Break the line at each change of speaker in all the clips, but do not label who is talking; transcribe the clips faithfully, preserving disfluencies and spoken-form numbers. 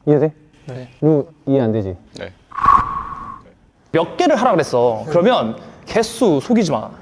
이해돼?
네.
루 이해 안 되지?
네. 몇 개를 하라 그랬어. 그러면 개수 속이지 마.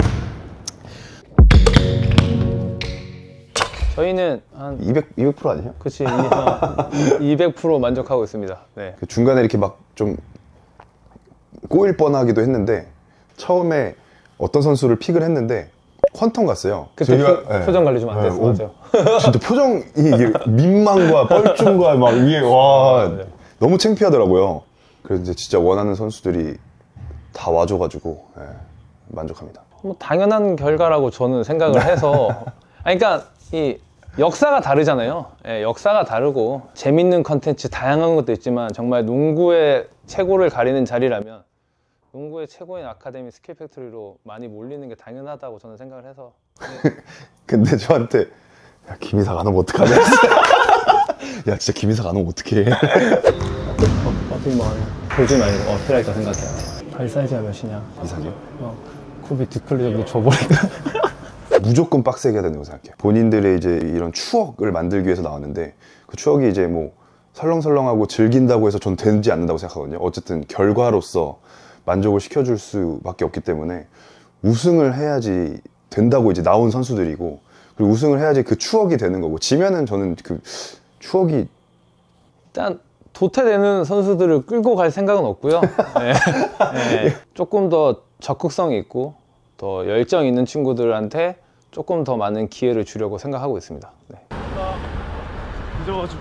저희는 한
이백, 이백 퍼센트 아니에요?
그치 이백 퍼센트 만족하고 있습니다. 네.
그 중간에 이렇게 막 좀 꼬일 뻔하기도 했는데 처음에 어떤 선수를 픽을 했는데 퀀텀 갔어요.
그때
저희가,
표,
네.
표정 관리 좀 안 됐어.
네,
맞아.
진짜 표정이 이게 민망과 뻘쭘과 막 이게 와
맞아.
너무 창피하더라고요. 그래서 이제 진짜 원하는 선수들이 다 와줘가지고 네, 만족합니다.
뭐 당연한 결과라고 저는 생각을 해서 아니, 그러니까 이 역사가 다르잖아요. 예, 역사가 다르고 재밌는 컨텐츠 다양한 것도 있지만 정말 농구의 최고를 가리는 자리라면 농구의 최고인 아카데미 스킬 팩토리로 많이 몰리는 게 당연하다고 저는 생각을 해서. 네.
근데 저한테 야 김이삭 안 오면 어떡하냐. 야 진짜 김이삭 안 오면 어떡해.
어떻게 뭐 보지 말고 어 필요할까 생각해. 발 사이즈가 몇이냐?
이삭이요?
어, 코비 뒷클리 정도 줘버리니까.
무조건 빡세게 해야 된다고 생각해요. 본인들의 이제 이런 추억을 만들기 위해서 나왔는데 그 추억이 이제 뭐 설렁설렁하고 즐긴다고 해서 전 되지 않는다고 생각하거든요. 어쨌든 결과로서 만족을 시켜줄 수밖에 없기 때문에 우승을 해야지 된다고 이제 나온 선수들이고 그리고 우승을 해야지 그 추억이 되는 거고 지면은 저는 그 추억이
일단 도태되는 선수들을 끌고 갈 생각은 없고요. 네. 네. 조금 더 적극성이 있고 더 열정 있는 친구들한테 조금 더 많은 기회를 주려고 생각하고 있습니다. 네.
늦어가지고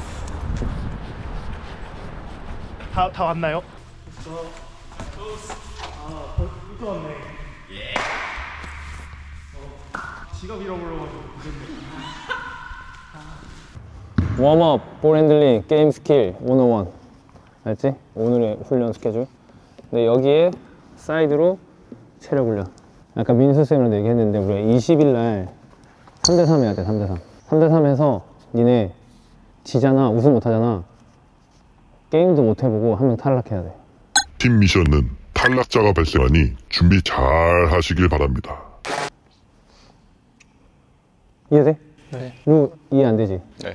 다, 다 왔나요? 아, 벌써 왔네. 지갑 잃어버려가지고 늦었네.
웜업, 볼 핸들링, 게임 스킬 백일. 알지? 오늘의 훈련 스케줄. 근데 여기에 사이드로 체력 훈련. 아까 민수 쌤이랑 얘기했는데 우리가 이십 일 날 삼 대 삼 해야 돼. 삼 대 삼. 삼 대 삼 해서 니네 지잖아. 우승 못하잖아. 게임도 못 해보고 한 명 탈락해야 돼.
팀 미션은 탈락자가 발생하니 준비 잘 하시길 바랍니다.
이해돼?
네.
루 이해 안 되지?
네.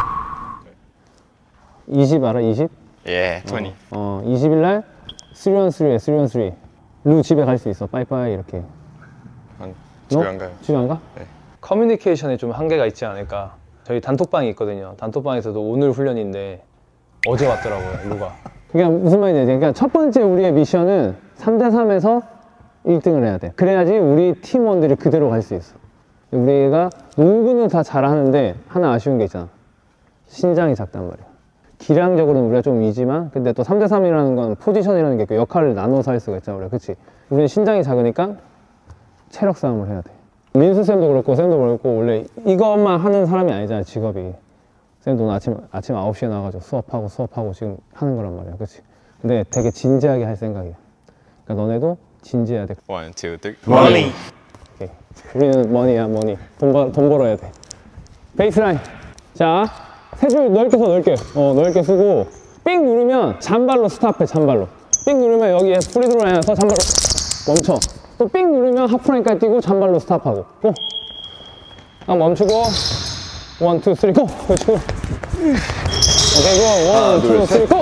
이십 알아? 이십?
예, 이십.
어, 이십 일 날 삼 온 삼에 삼 온 삼. 루 집에 갈 수 있어. 빠이빠이 이렇게.
안, 집에
너?
안 가요.
집에 안 가?
네.
커뮤니케이션에 좀 한계가 있지 않을까. 저희 단톡방이 있거든요. 단톡방에서도 오늘 훈련인데 어제 왔더라고요, 루가. 그게 무슨 말인지 알지? 그러니까 첫 번째 우리의 미션은 삼 대 삼에서 일 등을 해야 돼. 그래야지 우리 팀원들이 그대로 갈 수 있어. 우리가 농구는 다 잘하는데 하나 아쉬운 게 있잖아. 신장이 작단 말이야. 기량적으로는 우리가 좀 이지만 근데 또 삼 대 삼이라는 건 포지션이라는 게 있고 역할을 나눠서 할 수가 있잖아 우리가. 그치? 우리는 신장이 작으니까 체력 싸움을 해야 돼. 민수 쌤도 그렇고 쌤도 그렇고 원래 이것만 하는 사람이 아니잖아 직업이. 쌤도 오늘 아침, 아침 아홉 시에 나와가지고 수업하고 수업하고 지금 하는 거란 말이야. 그치? 근데 되게 진지하게 할 생각이야. 그러니까 너네도 진지해야 돼.
원, 투, 쓰리.
머니.
오케이. 우리는 머니야 머니. 돈, 벌, 돈 벌어야 돼. 베이스라인. 자, 세 줄 넓게 서 넓게. 어, 넓게 쓰고 삑 누르면 잔발로 스탑해. 잔발로. 삑 누르면 여기에 프리드로라인에서 잔발로 멈춰. 또 삑 누르면 하프라인까지 뛰고 잔발로 스탑하고. 고! 아, 멈추고 원, 투, 쓰리, 고! 그렇지, 고! 오케이, 고! 원, 투, 쓰리, 고!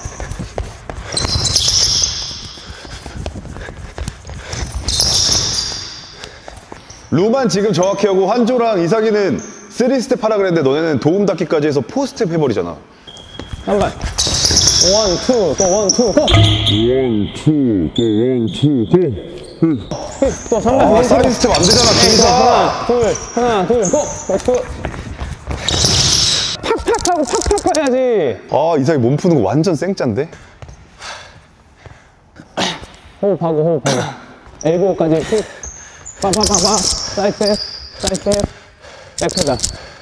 루만 지금 정확히 하고 환조랑 이삭이는 쓰리 스텝 하라 그랬는데 너네는 도움 닫기까지 해서 사 스텝 해버리잖아.
한 발. 원, 투, 또 원, 투, 고!
원, 투, 또 원, 투, 고!
또 삼 발.
아, 사이드 스텝 안 되잖아, 김이삭.
하나, 둘, 하나, 둘, 고! 그렇지. 팍팍 하고 팍팍 해야지.
아, 이삭이 몸 푸는 거 완전 생짠데?
호흡하고 호흡하고. 엘보까지 쭉. 빠빠빠빠. 사이드 스텝, 사이드 스텝. 백페달.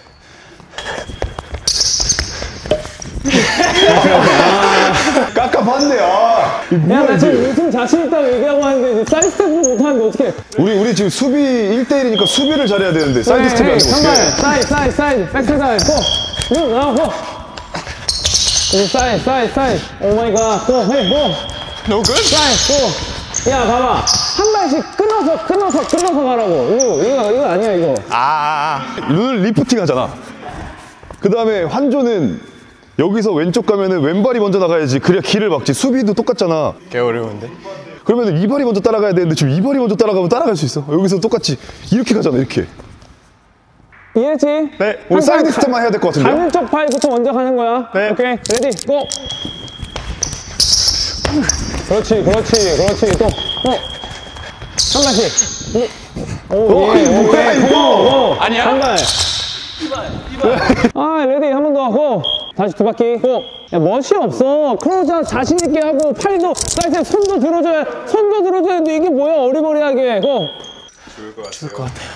깝깝한데, 아.
야, 나 지금 우승 자신 있다고 얘기하고 하는데 사이드 스텝을 못하는데 어떡해.
우리, 우리 지금 수비 일 대 일이니까 수비를 잘해야 되는데, 사이드 스텝이 아니고
한 발.
어떡해.
사이드, 사이드, 사이드. 백페달. 고! 쭉 나와, 고! 이제 사이드, 사이드, 사이드. 오 마이 갓. 고! 헤이, 고!
No good?
사이드, 고! 야, 봐봐. 한 발씩 끊어서, 끊어서, 끊어서 가라고. 이거, 이거, 이거 아니야, 이거.
아,
룰 리프팅 하잖아. 그 다음에 환조는 여기서 왼쪽 가면은 왼발이 먼저 나가야지. 그래야 길을 막지. 수비도 똑같잖아.
꽤 어려운데?
그러면 이 발이 먼저 따라가야 되는데 지금 이 발이 먼저 따라가면 따라갈 수 있어. 여기서 똑같이 이렇게 가잖아. 이렇게.
이해했지?
네. 오늘 사이드 스텝만 해야 될 것 같은데요?
가는 쪽 팔부터 먼저 가는 거야.
네.
오케이. 레디, 고! 그렇지, 그렇지, 그렇지. 또, 또. 한 발씩. 이. 오,
어,
예,
이거 뭐야,
오케이.
이거?
고, 고.
아니야?
한 발. 아, 레디, 한 번 더. 고! 다시 두 바퀴. 고! 야, 멋이 없어. 크로자 자신있게 하고, 팔도, 사이드 손도 들어줘야, 손도 들어줘야 되는데 이게 뭐야, 어리버리하게. 고!
죽을 것 같아요.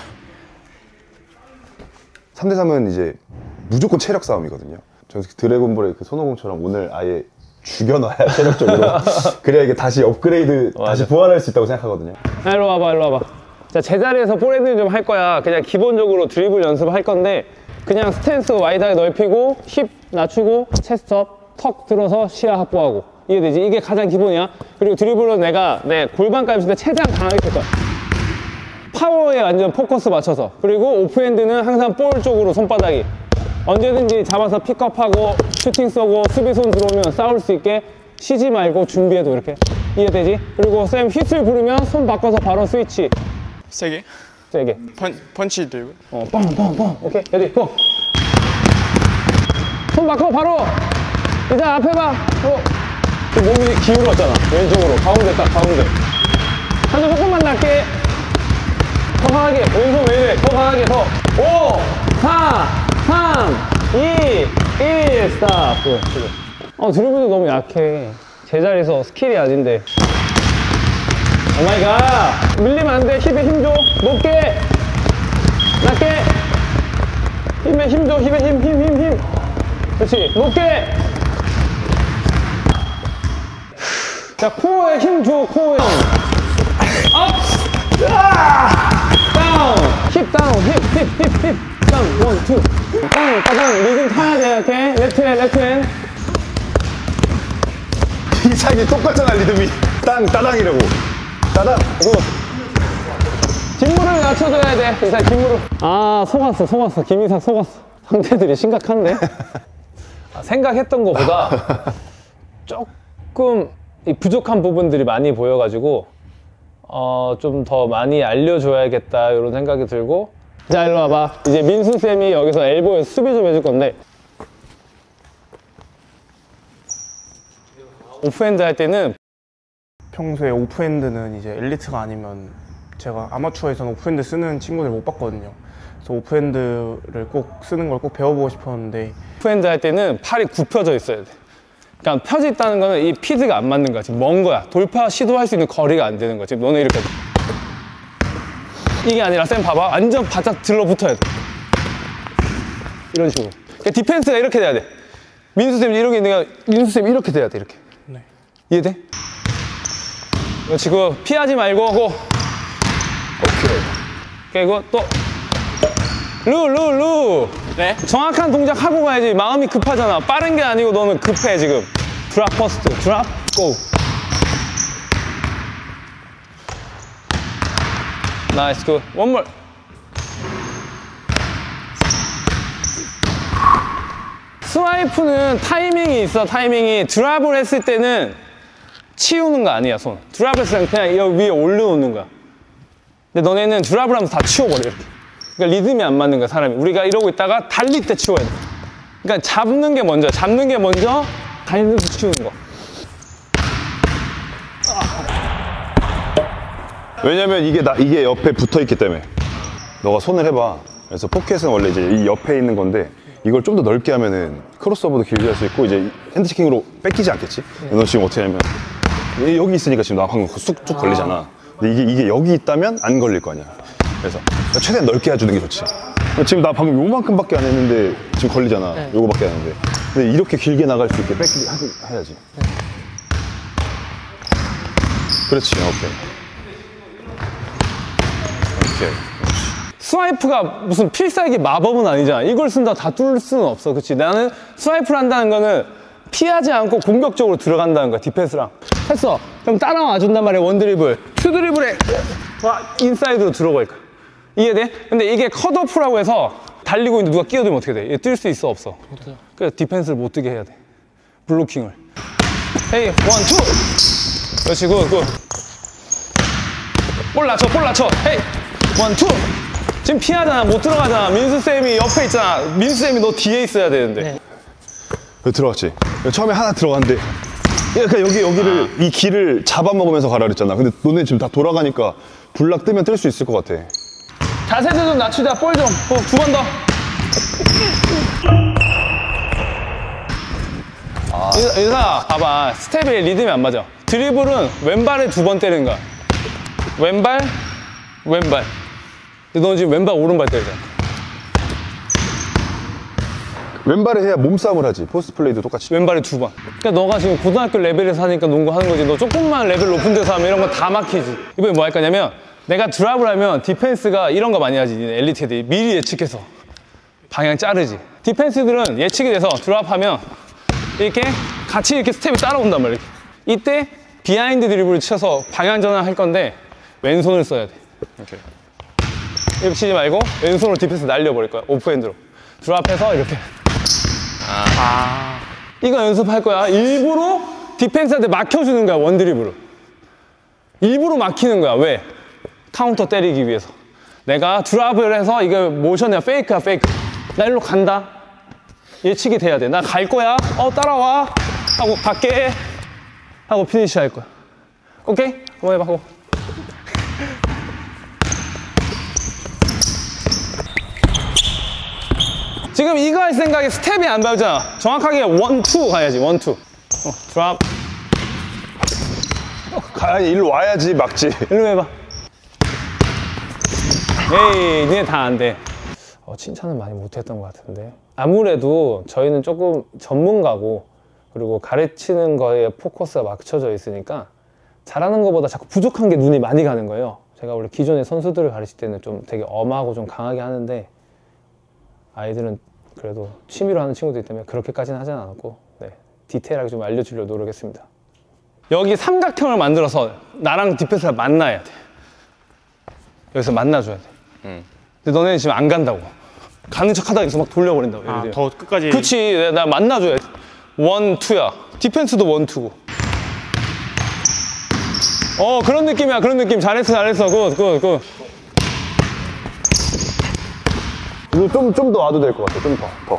삼 대 삼은 이제 무조건 체력 싸움이거든요. 저는 드래곤볼의 그 손오공처럼 오늘 아예 죽여놔야 체력적으로. 그래야 이게 다시 업그레이드, 다시 부활할 수 있다고 생각하거든요.
아, 일로 와봐, 일로 와봐. 자, 제자리에서 볼헤드 좀 할 거야. 그냥 기본적으로 드리블 연습할 건데, 그냥 스탠스 와이드하게 넓히고, 힙 낮추고, 체스트업, 턱 들어서 시야 확보하고. 이해되지? 이게 가장 기본이야. 그리고 드리블은 내가 내 골반 깔을 때 최대한 강하게 칠 거야. 파워에 완전 포커스 맞춰서. 그리고 오프핸드는 항상 볼 쪽으로 손바닥이. 언제든지 잡아서 픽업하고, 슈팅 쏘고, 수비손 들어오면 싸울 수 있게 쉬지 말고 준비해도 이렇게. 이해되지? 그리고 쌤 휘슬 부르면 손 바꿔서 바로 스위치.
세게?
세게.
펀, 펀치 들고?
어, 뻥, 뻥, 뻥. 오케이, 레디, 뻥. 손 바꿔, 바로. 이제 앞에 봐. 어. 몸이 기울었잖아. 왼쪽으로. 가운데 딱, 가운데. 한쪽 조금만 낮게. 더 강하게. 왼손 왜 이래? 더 강하게, 더. 오, 사, 삼, 이, 일, 스탑. 그래, 그래. 어, 드리블도 너무 약해. 제자리에서 스킬이 아닌데. 오마이갓. 밀리면 안 돼. 힙에 힘 줘. 높게. 낮게. 힘에 힘 줘. 힘에 힘, 힘, 힘, 힘. 그렇지. 높게. 자, 코어에 힘 줘. 코어에 힘. 업. 다운. 힙 다운. 힙, 힙, 힙, 힙. 다운. 원, 투. 다운, 따당. 리듬 타야 돼. 오케이. 레프트 핸, 레프트 핸.
이상이 똑같잖아, 리듬이. 땅, 따당이라고. 따당.
이거. 뒷무릎 낮춰줘야 돼. 이상 뒷무릎. 아, 속았어, 속았어. 김이상 속았어. 상대들이 심각한데? 아, 생각했던 것보다 조금 이 부족한 부분들이 많이 보여가지고 어, 좀 더 많이 알려줘야겠다 이런 생각이 들고. 자, 일로 와봐. 이제 민수쌤이 여기서 엘보에서 수비 좀 해줄 건데, 오프핸드 할 때는
평소에 오프핸드는 이제 엘리트가 아니면 제가 아마추어에서는 오프핸드 쓰는 친구들 못 봤거든요. 그래서 오프핸드를 꼭 쓰는 걸 꼭 배워보고 싶었는데,
오프핸드 할 때는 팔이 굽혀져 있어야 돼. 그러니까 펴져 있다는 거는 이 피드가 안 맞는 거야. 지금 먼 거야. 돌파 시도할 수 있는 거리가 안 되는 거야. 지금 너네 이렇게. 이게 아니라 쌤 봐봐. 완전 바짝 들러붙어야 돼. 이런 식으로. 그러니까 디펜스가 이렇게 돼야 돼. 민수쌤이 이렇게 내가 민수쌤이 이렇게 돼야 돼. 이렇게.
네.
이해돼? 지금 피하지 말고 하고. 오케이. 그리고 또 루, 루, 루.
네?
정확한 동작 하고 가야지. 마음이 급하잖아. 빠른 게 아니고 너는 급해 지금. 드랍 퍼스트. 드랍 고. 나이스 굿. 원몰. 스와이프는 타이밍이 있어. 타이밍이. 드랍을 했을 때는 치우는 거 아니야, 손. 드랍을 했을 때는 그냥 여기 위에 올려놓는 거야. 근데 너네는 드랍을 하면서 다 치워버려, 이렇게. 그러니까 리듬이 안 맞는 거야, 사람이. 우리가 이러고 있다가 달릴 때 치워야 돼. 그러니까 잡는 게 먼저, 잡는 게 먼저, 달리면서 치우는 거.
왜냐면 이게 나, 이게 옆에 붙어 있기 때문에. 너가 손을 해봐. 그래서 포켓은 원래 이제 이 옆에 있는 건데, 이걸 좀 더 넓게 하면은 크로스오버도 길게 할 수 있고, 이제 핸드체킹으로 뺏기지 않겠지? 너 지금 어떻게 하냐면, 여기 있으니까 지금 나 방금 쑥쭉 걸리잖아. 근데 이게, 이게 여기 있다면 안 걸릴 거 아니야. 그래서 최대한 넓게 해주는 게 좋지. 지금 나 방금 요만큼밖에 안 했는데 지금 걸리잖아.
네.
요거밖에 안 했는데. 근데 이렇게 길게 나갈 수 있게 뺏기 하- 해야지.
네.
그렇지. 오케이. 오케이.
스와이프가 무슨 필살기 마법은 아니잖아. 이걸 쓴다 다 뚫을 수는 없어. 그치? 나는 스와이프를 한다는 거는 피하지 않고 공격적으로 들어간다는 거야. 디펜스랑. 했어. 그럼 따라와 준단 말이야. 원드리블. 투드리블에 와 인사이드로 들어갈 거야. 이해돼? 근데 이게 컷오프라고 해서 달리고 있는데 누가 끼어들면 어떻게 돼? 얘 뛸 수 있어 없어? 그래서 디펜스를 못 뛰게 해야 돼. 블로킹을. 헤이 원 투. 그렇지 굿 굿. 볼 낮춰 볼 낮춰. 헤이 원 투. 지금 피하잖아. 못 들어가잖아. 민수쌤이 옆에 있잖아. 민수쌤이 너 뒤에 있어야 되는데.
네.
여기 들어갔지? 처음에 하나 들어갔는데 그러니까 여기 여기를 이 길을 잡아먹으면서 가라 그랬잖아. 근데 너네 지금 다 돌아가니까 불락 뜨면 뜰 수 있을 것 같아.
자세도 좀 낮추자. 볼 좀. 어, 두 번 더. 아. 의사 봐봐. 스텝의 리듬이 안 맞아. 드리블은 왼발에 두 번 때리는 거야. 왼발, 왼발. 근데 너 지금 왼발, 오른발 때리잖아.
왼발에 해야 몸싸움을 하지. 포스트 플레이도 똑같이.
왼발에 두 번. 그러니까 너가 지금 고등학교 레벨에서 하니까 농구 하는 거지. 너 조금만 레벨 높은 데서 하면 이런 거 다 막히지. 이번에 뭐 할 거냐면 내가 드랍을 하면 디펜스가 이런 거 많이 하지. 엘리트 애들이 미리 예측해서 방향 자르지. 디펜스들은 예측이 돼서 드랍하면 이렇게 같이 이렇게 스텝이 따라온단 말이야. 이때 비하인드 드리블을 쳐서 방향 전환할 건데 왼손을 써야 돼.
오케이.
이렇게 치지 말고 왼손으로 디펜스 날려버릴 거야. 오프핸드로. 드랍해서 이렇게.
아.
이거 연습할 거야. 일부러 디펜스한테 막혀주는 거야. 원드리블로. 일부러 막히는 거야. 왜? 카운터 때리기 위해서. 내가 드랍을 해서 이거 모션이야. 페이크야 페이크. 나 일로 간다. 예측이 돼야 돼. 나 갈 거야. 어 따라와. 하고 갈게. 하고 피니시 할 거야. 오케이? 한번 해봐. 하고. 지금 이거 할 생각에 스텝이 안 밟잖아. 정확하게 원, 투 가야지. 원, 투. 어, 드랍.
가야지. 일로 와야지 막지.
일로 해봐. 에이, 니네 다 안 돼. 어, 칭찬은 많이 못했던 것 같은데. 아무래도 저희는 조금 전문가고 그리고 가르치는 거에 포커스가 맞춰져 있으니까 잘하는 것보다 자꾸 부족한 게 눈이 많이 가는 거예요. 제가 원래 기존의 선수들을 가르칠 때는 좀 되게 엄하고 좀 강하게 하는데 아이들은 그래도 취미로 하는 친구들이기 때문에 그렇게까지는 하진 않았고 네, 디테일하게 좀 알려주려고 노력했습니다. 여기 삼각형을 만들어서 나랑 디펜스가 만나야 돼. 여기서 만나줘야 돼.
음.
근데 너네는 지금 안 간다고. 가는 척 하다가 여기서 막 돌려버린다고. 예를
아,
들면.
더 끝까지.
그치. 나 만나줘야 돼. 원, 투야. 디펜스도 원, 투고. 어, 그런 느낌이야. 그런 느낌. 잘했어, 잘했어. 굿, 굿, 굿.
이거 좀, 좀 더 와도 될 것 같아. 좀 더, 더.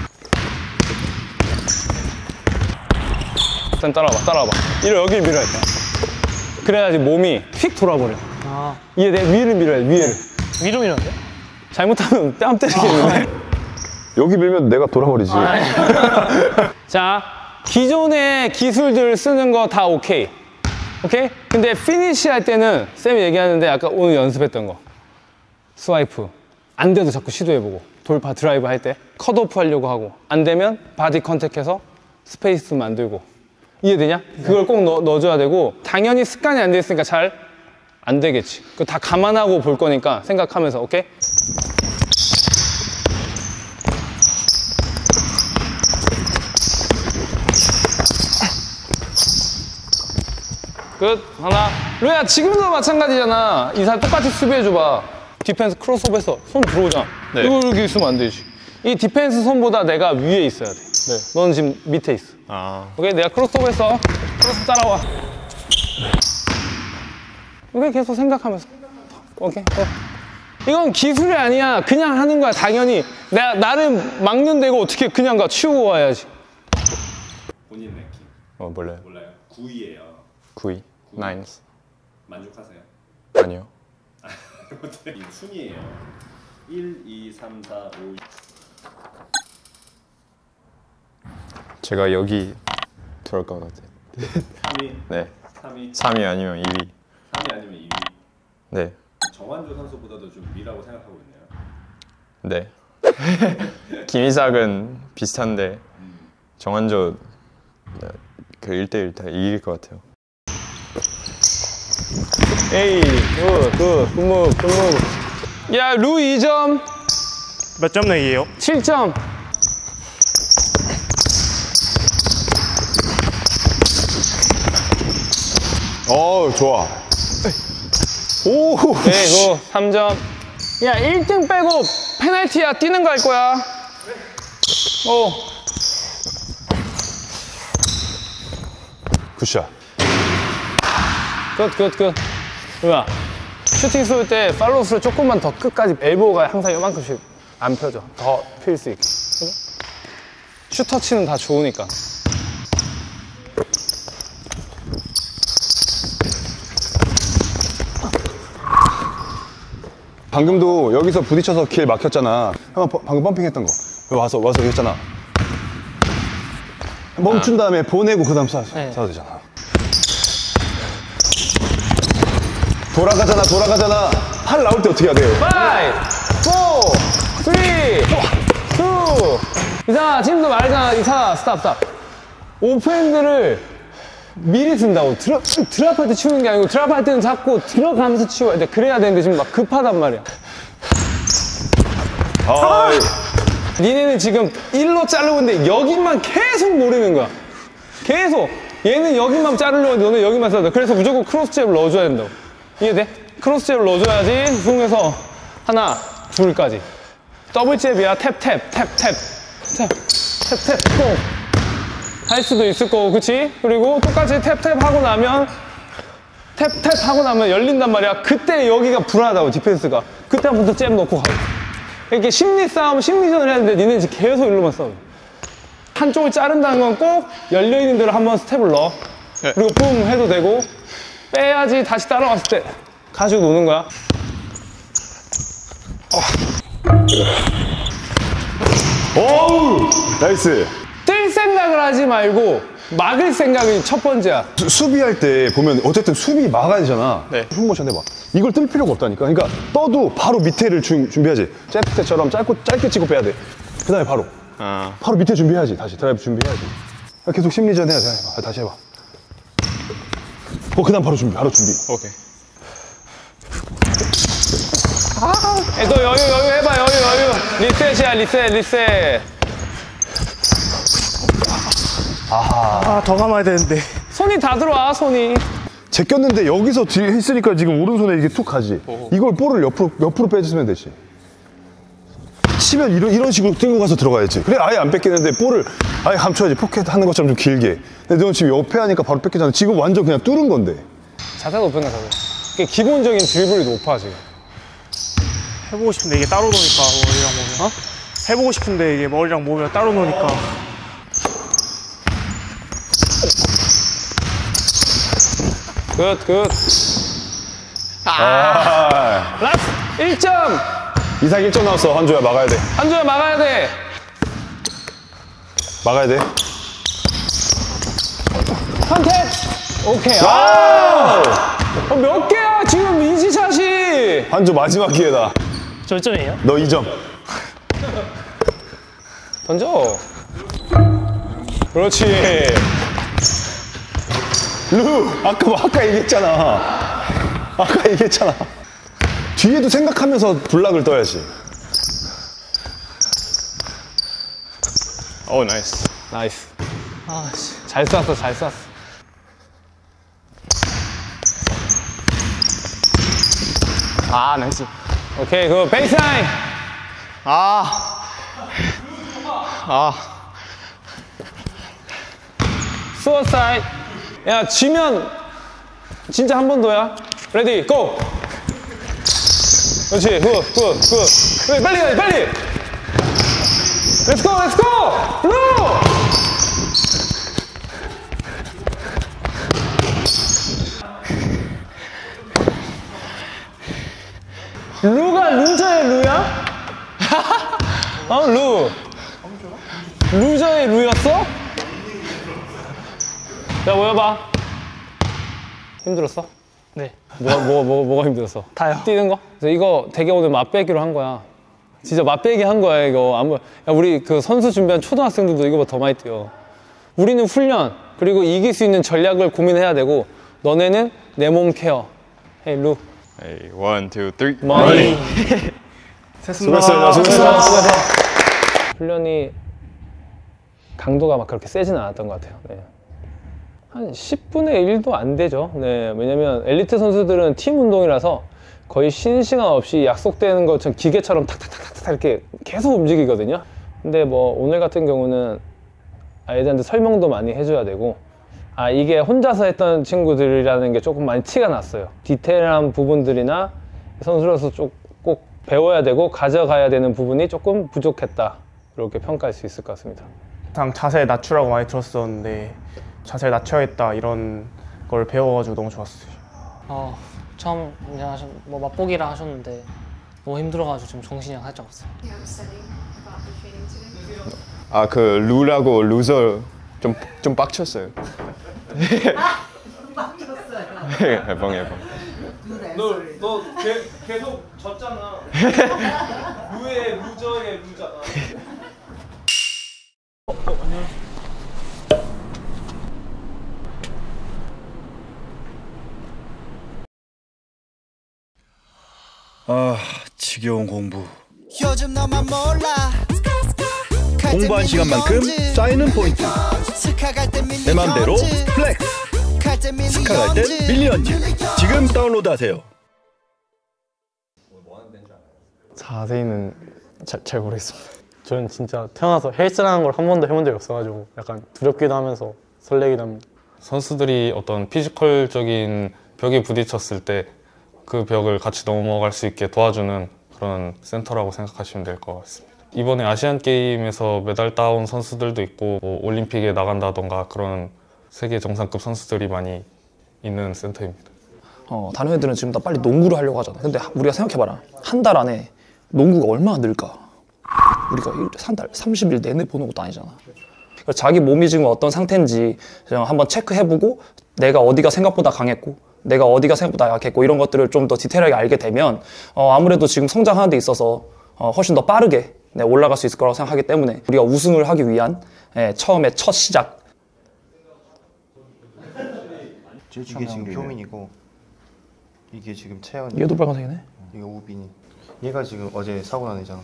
일단 따라와봐, 따라와봐. 이를 여기를 밀어야 돼. 그래야지 몸이 휙 돌아버려.
아.
이해 내 위를 밀어야 돼, 위를.
위로 밀었는데?
잘못하면 뺨 때리겠는데.
여기 밀면 내가 돌아버리지.
자, 기존의 기술들 쓰는 거 다 오케이. 오케이? 근데 피니시 할 때는 쌤이 얘기하는데 아까 오늘 연습했던 거. 스와이프. 안 돼도 자꾸 시도해보고. 돌파 드라이브 할 때 컷오프 하려고 하고. 안 되면 바디 컨택해서 스페이스 만들고. 이해되냐? 그걸 꼭 넣, 넣어줘야 되고 당연히 습관이 안 돼 있으니까 잘 안 되겠지. 그거 다 감안하고 볼 거니까 생각하면서 오케이? 끝. 하나. 루야 지금도 마찬가지잖아. 이사 똑같이 수비해줘봐. 디펜스 크로스오버해서 손 들어오잖아.
네.
이거 이렇게 있으면 안 되지. 이 디펜스 손보다 내가 위에 있어야 돼. 네. 너는 지금 밑에 있어.
아.
오케이, 내가 크로스오버했어. 크로스 따라와. 오케이, 계속 생각하면서. 오케이. 어. 이건 기술이 아니야. 그냥 하는 거야, 당연히. 내가 나름 막는 데고 어떻게 그냥 가 치우고 와야지.
본인 랭킹
어, 몰라요.
몰라요? 구 위예요.
구 위. 나인스.
만족하세요?
아니요.
이 순위예요. 일, 이, 삼, 사, 오.
제가 여기 들어올 것 같아요.
삼 위,
네.
삼 위,
삼 위 아니면 이 위.
삼 위 아니면 이 위.
네.
정환조 선수보다도 좀 위라고 생각하고 있네요.
네. 김이삭은 비슷한데 정한조 그 일 대 일 다 이길 것 같아요.
에이, 굿, 굿, 굿무브, 굿무브. 야, 루 이 점,
몇 점 내기예요?
칠 점.
어, 좋아. 오,
네, 굿, 삼 점. 야, 일 등 빼고 페널티야. 뛰는 거 할 거야. 오.
굿샷.
굿, 굿, 굿. 뭐야? 슈팅 쏠 때 팔로우스를 조금만 더 끝까지 엘보가 항상 요만큼씩 안 펴져. 더 필 수 있게. 슈터치는 다 좋으니까.
방금도 여기서 부딪혀서 길 막혔잖아. 형 방금 펌핑했던 거. 여기 와서 와서 했잖아. 멈춘 다음에 보내고 그다음 쏴
네.
쏴도 되잖아. 돌아가잖아, 돌아가잖아. 팔 나올 때 어떻게 해야 돼요?
파이브, 포, 쓰리, 투. 이상아, 지금도 말했잖아. 이상아, 스탑, 스탑. 오프핸드를 미리 쓴다고. 드랍, 드랍할 때 치우는 게 아니고 드랍할 때는 자꾸 들어가면서 치워야 돼. 그래야 되는데 지금 막 급하단 말이야.
아이.
니네는 지금 일로 자르고 있는데 여기만 계속 노리는 거야. 계속. 얘는 여기만 자르려고 했는데 너는 여기만 써야 돼. 그래서 무조건 크로스 잽을 넣어줘야 된다고. 이해돼? 크로스 잽을 넣어줘야지 훅에서 하나, 둘까지. 더블 잽이야. 탭, 탭, 탭, 탭. 탭, 탭, 탭, 뽕. 할 수도 있을 거고, 그치? 그리고 똑같이 탭, 탭 하고 나면 탭, 탭 하고 나면 열린단 말이야. 그때 여기가 불안하다고, 디펜스가. 그때 한 번 더 잽 넣고 가고. 이렇게 심리 싸움, 심리전을 해야 되는데 니네 지금 계속 일로만 싸워. 한쪽을 자른다는 건 꼭 열려있는 대로 한번 스텝을 넣어.
네.
그리고 뿜 해도 되고 빼야지 다시 따라왔을 때 가지고 노는 거야.
오우! 나이스.
뜰 생각을 하지 말고 막을 생각이 첫 번째야.
수, 수비할 때 보면 어쨌든 수비 막아야 되잖아.
네.
훅모션 해봐. 이걸 뜰 필요가 없다니까. 그러니까 떠도 바로 밑에를 준, 준비하지. 잽 때처럼 짧고 짧게 치고 빼야 돼. 그 다음에 바로.
아.
바로 밑에 준비해야지. 다시 드라이브 준비해야지. 계속 심리전 해야 돼. 해봐. 다시 해봐. 어, 그 다음 바로 준비. 바로 준비.
오케이.
에, 너 여유 여유 해봐. 여유 여유. 리셋이야 리셋 리셋.
아, 더 감아야 되는데.
손이 다 들어와 손이.
제꼈는데 여기서 뒤에 있으니까 지금 오른손에 이게 툭 가지. 이걸 볼을 옆으로, 옆으로 빼주면 되지. 치면 이런, 이런 식으로 뛰고 가서 들어가야지. 그래, 아예 안 뺏기는데 볼을 아예 감춰야지. 포켓 하는 것처럼 좀 길게. 근데 넌 지금 옆에 하니까 바로 뺏기잖아. 지금 완전 그냥 뚫은 건데.
자세가 높은 거야. 그게 기본적인 드리블이 높아 지금.
해보고 싶은데 이게 따로 노니까 머리랑 몸이. 어? 해보고 싶은데 이게 머리랑 몸이 따로 노니까.
굿 굿.
아.
라스트 일 점.
이상 일 점 나왔어. 한조야, 막아야 돼.
한조야 막아야 돼.
막아야 돼.
컨택. 오케이. 아! 어, 몇 개야 지금 이지샷이.
한조 마지막 기회다.
몇 점이에요?
너 이 점.
던져. 그렇지.
루! 아까 뭐 아까 얘기했잖아. 아까 얘기했잖아. 뒤에도 생각하면서 블락을 떠야지.
오, 나이스.
나이스. 아씨. 잘 쐈어 잘 쐈어.
아, 나이스.
오케이 그 베이스라인.
아. 아.
수어사이드. 야 지면 진짜 한 번 더야. 레디 고. 그렇지 굿굿굿. 그래 빨리 가야 돼 빨리. 렛츠고 렛츠고 루. 루가 루저의 루야? 어 루. 루저의 루였어? 자 모여봐. 힘들었어?
네.
뭐가 뭐가 뭐가, 뭐가 힘들었어?
다요.
뛰는 거? 그래서 이거 되게 오늘 맛배기로 한 거야. 진짜 맛배기 한 거야 이거. 아무 야 우리 그 선수 준비한 초등학생들도 이거보다 더 많이 뛰어. 우리는 훈련 그리고 이길 수 있는 전략을 고민해야 되고 너네는 내 몸 케어. 헤이 루.
에이, 원, 투, 쓰리.
머니.
수고했어요. 수고했어요.
훈련이 강도가 막 그렇게 세진 않았던 것 같아요. 네. 한 십분의 일도 안 되죠. 네, 왜냐면 엘리트 선수들은 팀 운동이라서 거의 쉬는 시간 없이 약속되는 것처럼 기계처럼 탁탁탁탁 이렇게 계속 움직이거든요. 근데 뭐 오늘 같은 경우는 애들한테 설명도 많이 해줘야 되고, 아 이게 혼자서 했던 친구들이라는 게 조금 많이 티가 났어요. 디테일한 부분들이나 선수로서 좀 꼭 배워야 되고 가져가야 되는 부분이 조금 부족했다, 이렇게 평가할 수 있을 것 같습니다.
항상 자세 낮추라고 많이 들었었는데 자세를 낮춰야겠다 이런 걸 배워가지고 너무 좋았어요.
어, 처음 이제 하셨, 뭐 맛보기라 하셨는데 너무 힘들어가지고 지금 정신이 살짝 없어요.
아 그 루라고 루저 좀 좀 빡쳤어요. 빡쳤어요. 해방 해방.
너, 너 개, 계속 졌잖아. 루의 루저의 루잖아. 어, 어, 안녕.
아, 지겨운 공부.
요즘 너만 몰라.
공부한 시간만큼 쌓이는 포인트. 내 맘대로 플렉스. 스카 갈 땐 밀리언즈. 지금 다운로드하세요.
자세히는 잘, 잘 모르겠습니다. 저는 진짜 태어나서 헬스라는 걸 한 번도 해본 적이 없어가지고 약간 두렵기도 하면서 설레기도 합니다.
선수들이 어떤 피지컬적인 벽에 부딪혔을 때 그 벽을 같이 넘어갈 수 있게 도와주는 그런 센터라고 생각하시면 될 것 같습니다. 이번에 아시안 게임에서 메달 따온 선수들도 있고 뭐 올림픽에 나간다던가 그런 세계 정상급 선수들이 많이 있는 센터입니다.
어, 다른 애들은 지금 다 빨리 농구를 하려고 하잖아. 근데 우리가 생각해봐라. 한 달 안에 농구가 얼마나 늘까? 우리가 한 달 삼십 일 내내 보는 것도 아니잖아. 그러니까 자기 몸이 지금 어떤 상태인지 그냥 한번 체크해보고 내가 어디가 생각보다 강했고 내가 어디가 생각보다 약했고 이런 것들을 좀 더 디테일하게 알게 되면 어, 아무래도 지금 성장하는 데 있어서 어, 훨씬 더 빠르게 네, 올라갈 수 있을 거라고 생각하기 때문에 우리가 우승을 하기 위한 예, 처음에 첫 시작.
이게 지금 효민이고 이게 지금 채연이.
얘도 빨간색이네.
이거 우빈이. 얘가 지금 어제 사고 난 애잖아.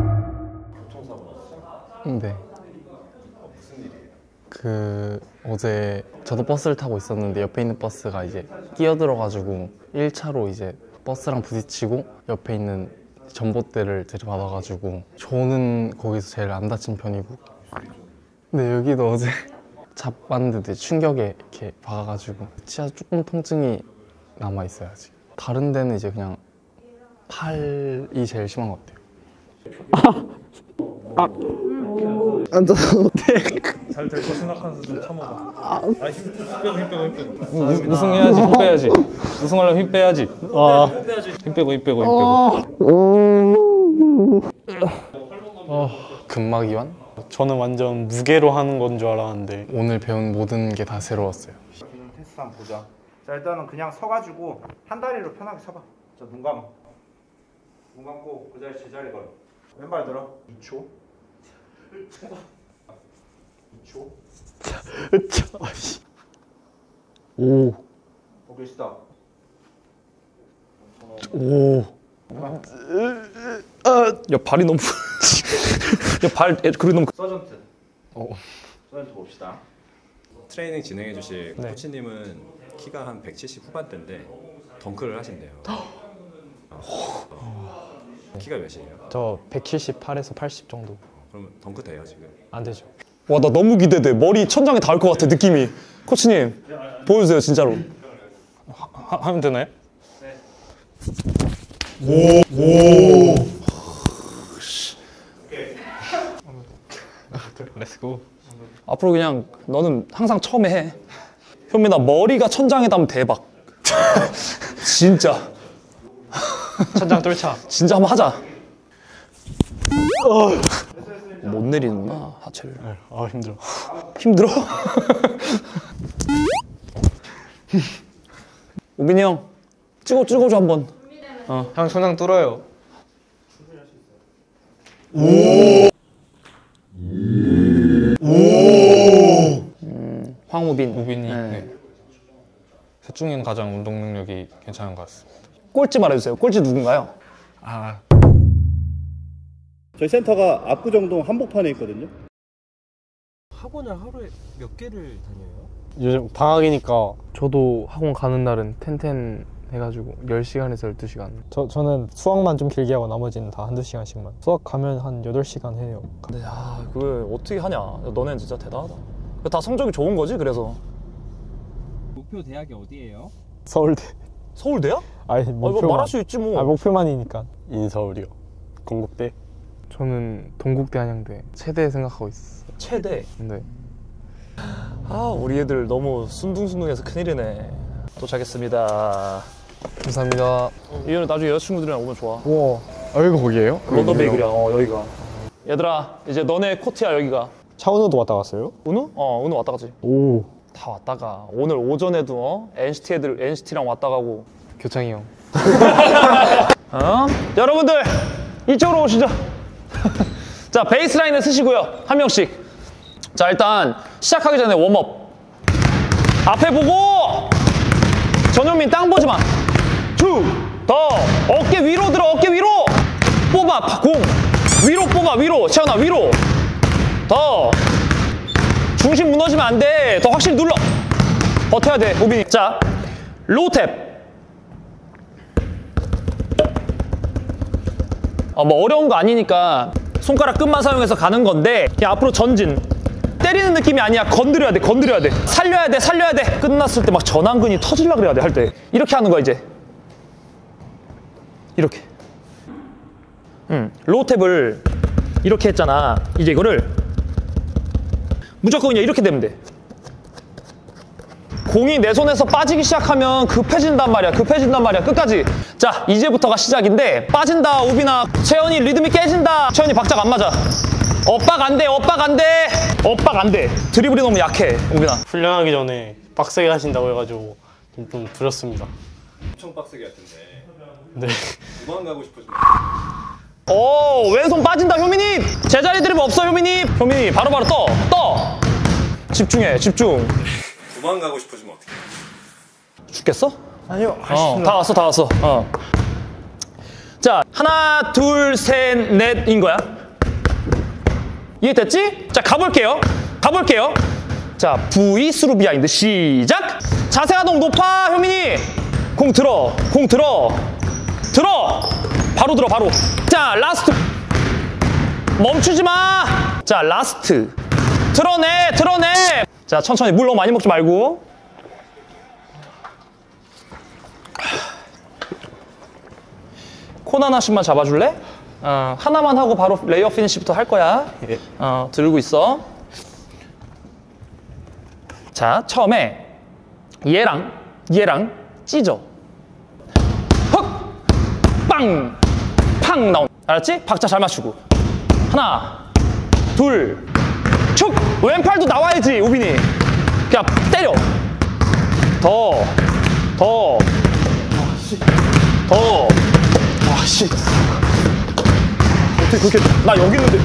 네. 그 어제 저도 버스를 타고 있었는데 옆에 있는 버스가 이제 끼어들어가지고 일 차로 이제 버스랑 부딪히고 옆에 있는 전봇대를 들이받아가지고 저는 거기서 제일 안 다친 편이고, 근데 여기도 어제 잡았는데 충격에 이렇게 박아가지고 치아 조금 통증이 남아있어요 아직. 다른 데는 이제 그냥 팔이 제일 심한 것 같아요.
아, 아. 앉아서
잘 될 거 생각하면서 좀 참아봐. 아, 힘 빼고 힘 빼고 힘 빼고.
우, 우승해야지, 힘 빼야지. 우승하려면 힘 빼야지. 아, 힘 빼고 힘 빼고 힘 빼고.
어, 근막이완?
저는 완전 무게로 하는 건 줄 알았는데
오늘 배운 모든 게 다 새로웠어요.
테스트 한번 보자. 자, 일단은 그냥 서가지고 한 다리로 편하게 서봐. 자, 눈 감아. 눈 감고 그 자리 제자리 걸어. 왼발 들어. 이 초. 이 초.
오.
오케이, 스탑.
오. 아, 야 발이 너무. 야 발, 그리고 너무.
서전트.
어.
서전트 봅시다. 트레이닝 진행해 주실
네.
코치님은 키가 한 백칠십 후반대인데 덩크를 하신대요. 어. 키가 몇이에요?
저 백칠십팔에서 팔십 정도.
그러면 덩크 돼요 지금?
안 되죠.
와, 나 너무 기대돼. 머리 천장에 닿을 것 같아 느낌이. 코치님 보여주세요 진짜로.
하, 하면 되나요?
네. 오. 오.
렛츠고.
앞으로 그냥 너는 항상 처음에 해. 현민아, 머리가 천장에 닿으면 대박. 진짜.
천장 뚫자.
진짜 한번 하자. 어. 못 내리는구나 하체를.
아, 힘들어.
힘들어? 우빈이 형 찍어 찍어줘 한번.
어, 형 천장 뚫어요.
오. 오. 음, 황우빈.
우빈이.
네.
네. 셋 중에는 가장 운동 능력이 괜찮은 것 같습니다.
꼴찌 말해주세요. 꼴찌 누군가요?
아.
저희 센터가 압구정동 한복판에 있거든요.
학원을 하루에 몇 개를 다녀요?
요즘 방학이니까 저도 학원 가는 날은 텐텐
해가지고 열 시간에서 열두 시간.
저, 저는 수학만 좀 길게 하고 나머지는 다 한두 시간씩만. 수학 가면 한 여덟 시간 해요.
근데 야, 그걸 어떻게 하냐. 너네는 진짜 대단하다. 다 성적이 좋은 거지, 그래서.
목표 대학이 어디예요?
서울대.
서울대야?
아니,
뭐 말할 수 있지 뭐.
아, 목표만이니까.
인서울이요. 건국대. 저는 동국대 한양대 체대 생각하고 있어.
체대?
네.
아, 우리 애들 너무 순둥순둥해서 큰일이네. 도착했습니다.
감사합니다.
이거는 나중에 여자친구들이랑 오면 좋아.
우와. 여기가 거기예요?
런던 베이글이야. 어, 여기가. 얘들아, 이제 너네 코트야, 여기가.
차은우도 왔다 갔어요?
은우? 어, 은우 왔다 가지.
오.
다 왔다가 오늘 오전에도 어? 엔시티 애들 엔시티랑 왔다 가고.
교창이 형.
어? 여러분들 이쪽으로 오시죠. 자, 베이스라인을 쓰시고요. 한 명씩. 자, 일단 시작하기 전에 웜업. 앞에 보고. 전현민 땅 보지 마. 쭉. 더. 어깨 위로 들어. 어깨 위로. 뽑아. 공. 위로 뽑아. 위로. 채원아 위로. 더. 중심 무너지면 안 돼. 더 확실히 눌러. 버텨야 돼, 우빈이. 자, 로우탭. 어, 뭐 어려운 거 아니니까 손가락 끝만 사용해서 가는 건데 그냥 앞으로 전진. 때리는 느낌이 아니야. 건드려야 돼, 건드려야 돼. 살려야 돼, 살려야 돼. 끝났을 때 막 전완근이 터질라 그래야 돼, 할 때. 이렇게 하는 거야, 이제. 이렇게. 음, 로우탭을 이렇게 했잖아. 이제 이거를 무조건 그냥 이렇게 되면 돼. 공이 내 손에서 빠지기 시작하면 급해진단 말이야. 급해진단 말이야. 끝까지. 자, 이제부터가 시작인데 빠진다, 우빈아. 채연이 리듬이 깨진다. 채연이 박자가 안 맞아. 엇박 안 돼, 엇박 안 돼. 엇박 안 돼. 드리블이 너무 약해, 우빈아.
훈련하기 전에 빡세게 하신다고 해가지고 좀, 좀 두렵습니다.
엄청 빡세게 할 텐데.
네.
도망가고 싶어지네.
오, 왼손 빠진다, 효민이. 제자리 드리블 없어, 효민이. 효민이 바로바로 떠, 떠. 집중해, 집중.
도망가고 싶어지면 어떡해?
죽겠어?
아니요.
어, 다 왔어, 다 왔어. 어. 자, 하나, 둘, 셋, 넷인 거야. 이해됐지? 자, 가볼게요. 가볼게요. 자, V 스루 비하인드 시작. 자세가 너무 높아, 효민이. 공 들어, 공 들어, 들어. 바로 들어, 바로. 자, 라스트. 멈추지 마. 자, 라스트. 드러내, 드러내. 자, 천천히. 물 너무 많이 먹지 말고. 콘 하나씩만 잡아줄래? 어, 하나만 하고 바로 레이어 피니시부터 할 거야.
예.
어, 들고 있어. 자, 처음에 얘랑 얘랑 찢어. 헉! 빵! 팡! 나온. 알았지? 박자 잘 맞추고. 하나, 둘, 축! 왼팔도 나와야지, 우빈이. 그냥 때려. 더, 더, 더. 아, 씨. 어떻게 그렇게. 나 여기 있는데.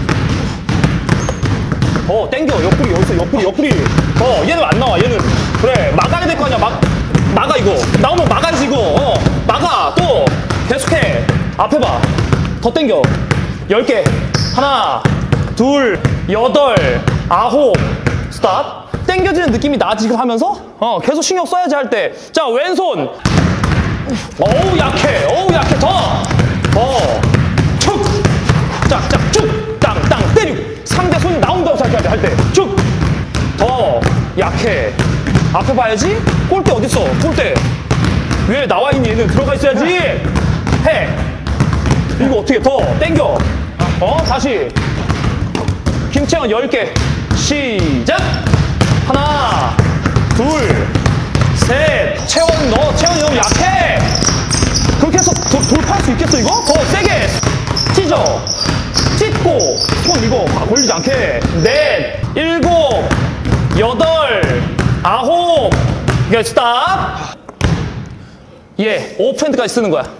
더 땡겨. 옆구리, 여기서 옆구리, 옆구리. 더. 얘는 안 나와, 얘는. 그래, 막아야 될 거 아니야. 막, 막아, 이거. 나오면 막아야지, 이거. 어, 막아. 또. 계속해. 앞에 봐. 더 땡겨. 열 개. 하나, 둘, 여덟, 아홉. 스탑. 땡겨지는 느낌이 나, 지금 하면서? 어, 계속 신경 써야지, 할 때. 자, 왼손. 어우, 약해. 어우, 약해. 더. 더. 툭. 짝짝 쭉. 땅땅 때리고. 상대 손이 나온다고 생각해야 돼, 할 때. 쭉. 더. 약해. 앞에 봐야지. 골대 어딨어? 골대. 왜 나와 있니? 얘는 들어가 있어야지. 해. 이거 어떻게 더 땡겨. 어? 다시. 김채원 열 개. 시작. 하나, 둘, 셋. 채원 너, 채원이 너무 약해. 그렇게 해서 도, 돌파할 수 있겠어, 이거? 더 세게. 찢어. 찢고. 손 이거 걸리지 않게. 넷, 일곱, 여덟, 아홉. 이거 스탑. 예, 오프핸드까지 쓰는 거야.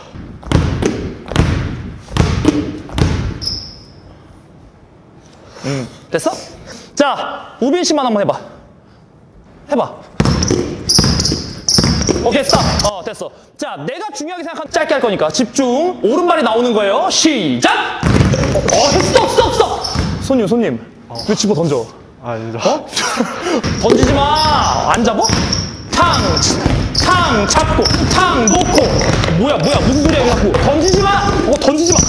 음, 됐어? 자, 우빈 씨만 한번 해봐. 해봐. 오케이, 스탑. 어, 됐어. 자, 내가 중요하게 생각한 짧게 할 거니까 집중. 오른발이 나오는 거예요. 시작. 어, 스톱, 스톱, 스톱. 손님, 손님. 왜 집어 던져?
아, 아니다.
어? 던지지 마. 안 잡아? 탕, 탕 잡고, 탕 놓고. 뭐야, 뭐야, 무슨 소리야, 이거 자꾸. 던지지 마! 어, 던지지 마!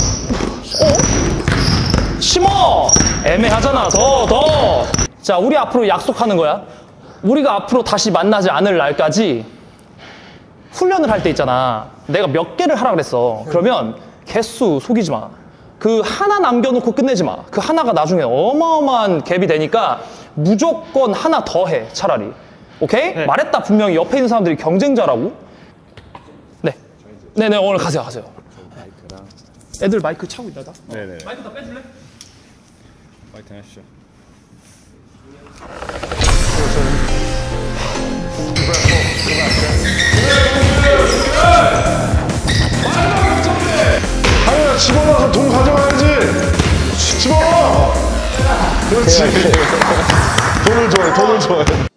어? 심어! 애매하잖아, 더, 더. 자, 우리 앞으로 약속하는 거야. 우리가 앞으로 다시 만나지 않을 날까지 훈련을 할 때 있잖아. 내가 몇 개를 하라 그랬어. 그러면 개수 속이지 마. 그 하나 남겨놓고 끝내지 마. 그 하나가 나중에 어마어마한 갭이 되니까 무조건 하나 더 해, 차라리. 오케이? 네. 말했다, 분명히. 옆에 있는 사람들이 경쟁자라고. 네. 네네, 오늘 가세요, 가세요. 애들 마이크 차고 있다.
네네.
마이크 다 빼줄래?
파이팅 하시죠.
하연아, 집어넣어서 돈 가져가야지. 집어넣어. 그렇지. 돈을 좋아해, 돈을 좋아해.